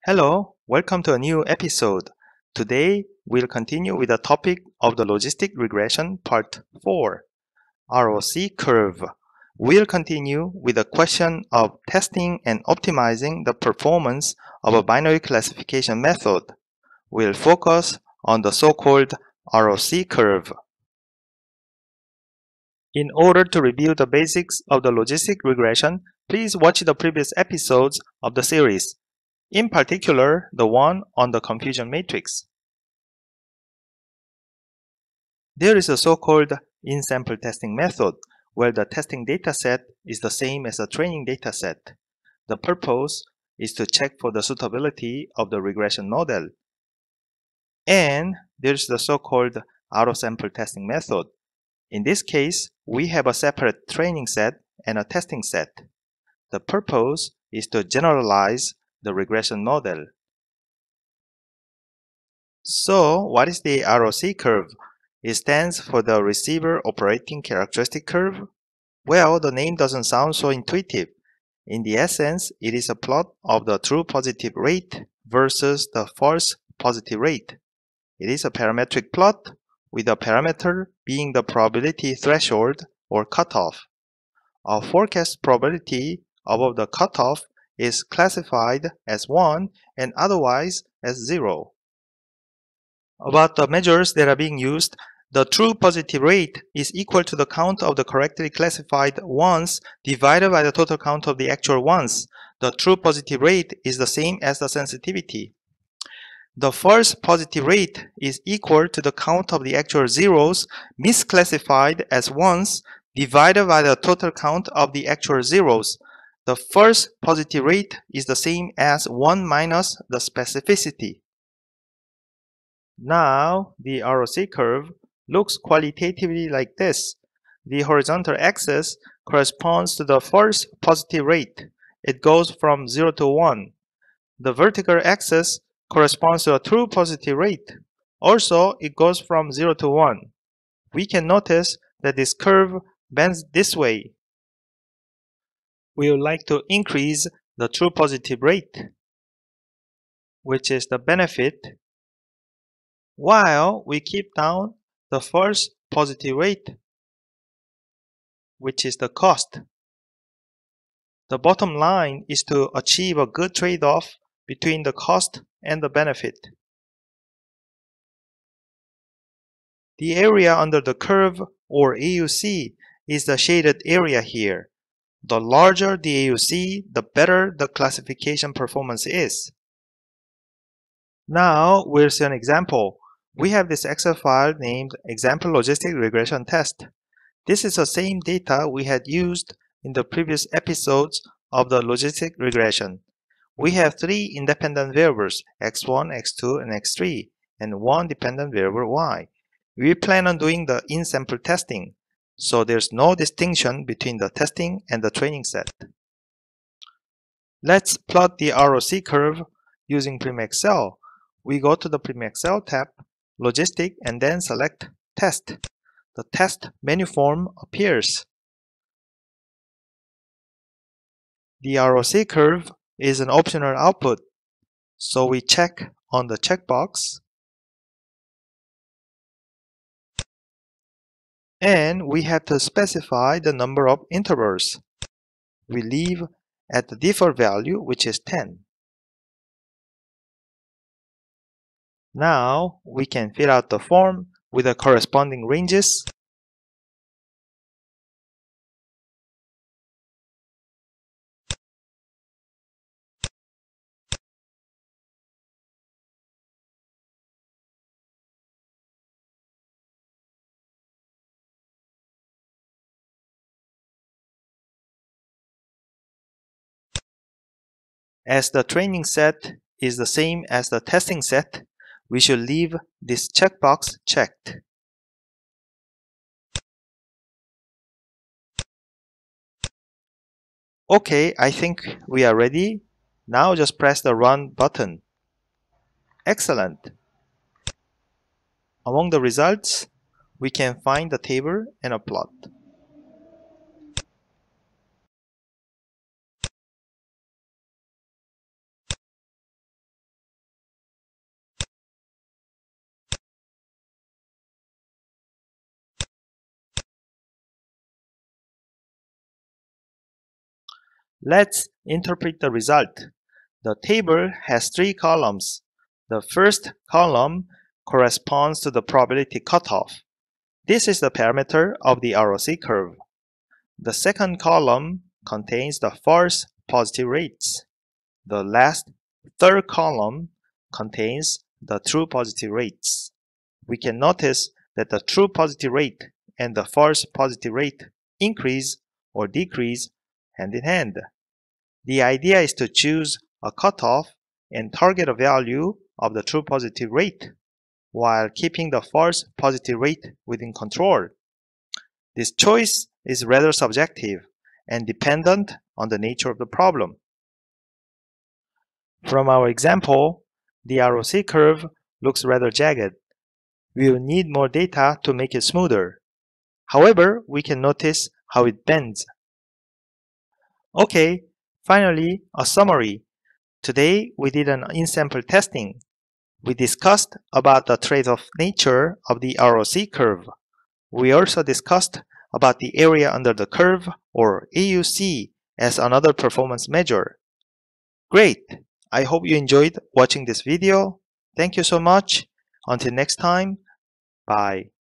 Hello, welcome to a new episode. Today, we'll continue with the topic of the logistic regression part 4, ROC curve. We'll continue with the question of testing and optimizing the performance of a binary classification method. We'll focus on the so-called ROC curve. In order to review the basics of the logistic regression, please watch the previous episodes of the series. In particular, the one on the confusion matrix. There is a so-called in-sample testing method, where the testing dataset is the same as the training dataset. The purpose is to check for the suitability of the regression model. And there's the so-called out-of-sample testing method. In this case, we have a separate training set and a testing set. The purpose is to generalize the regression model. So, what is the ROC curve? It stands for the Receiver Operating Characteristic Curve. Well, the name doesn't sound so intuitive. In the essence, it is a plot of the true positive rate versus the false positive rate. It is a parametric plot, with a parameter being the probability threshold or cutoff. Our forecast probability above the cutoff is classified as 1 and otherwise as 0. About the measures that are being used, the true positive rate is equal to the count of the correctly classified ones divided by the total count of the actual ones. The true positive rate is the same as the sensitivity. The false positive rate is equal to the count of the actual zeros misclassified as ones divided by the total count of the actual zeros. The false positive rate is the same as 1 minus the specificity. Now, the ROC curve looks qualitatively like this. The horizontal axis corresponds to the false positive rate. It goes from 0 to 1. The vertical axis corresponds to a true positive rate. Also, it goes from 0 to 1. We can notice that this curve bends this way. We would like to increase the true positive rate, which is the benefit, while we keep down the false positive rate, which is the cost. The bottom line is to achieve a good trade-off between the cost and the benefit. The area under the curve, or AUC, is the shaded area here. The larger the AUC, the better the classification performance is. Now we'll see an example. We have this Excel file named Example Logistic Regression Test. This is the same data we had used in the previous episodes of the logistic regression. We have 3 independent variables, x1, x2, and x3, and 1 dependent variable y. We plan on doing the in-sample testing, so there's no distinction between the testing and the training set. Let's plot the ROC curve using PrimExcel. We go to the PrimExcel tab, Logistic, and then select Test. The test menu form appears. The ROC curve is an optional output, so we check on the checkbox, and we have to specify the number of intervals. We leave at the default value, which is 10. Now we can fill out the form with the corresponding ranges. As the training set is the same as the testing set, we should leave this checkbox checked. Okay, I think we are ready. Now just press the Run button. Excellent! Among the results, we can find the table and a plot. Let's interpret the result. The table has 3 columns. The first column corresponds to the probability cutoff. This is the parameter of the ROC curve. The second column contains the false positive rates. The last, third column contains the true positive rates. We can notice that the true positive rate and the false positive rate increase or decrease hand in hand. The idea is to choose a cutoff and target a value of the true positive rate while keeping the false positive rate within control. This choice is rather subjective and dependent on the nature of the problem. From our example, the ROC curve looks rather jagged. We will need more data to make it smoother. However, we can notice how it bends. Okay, finally, a summary. Today, we did an in-sample testing. We discussed about the trade-off nature of the ROC curve. We also discussed about the area under the curve, or AUC, as another performance measure. Great! I hope you enjoyed watching this video. Thank you so much. Until next time, bye.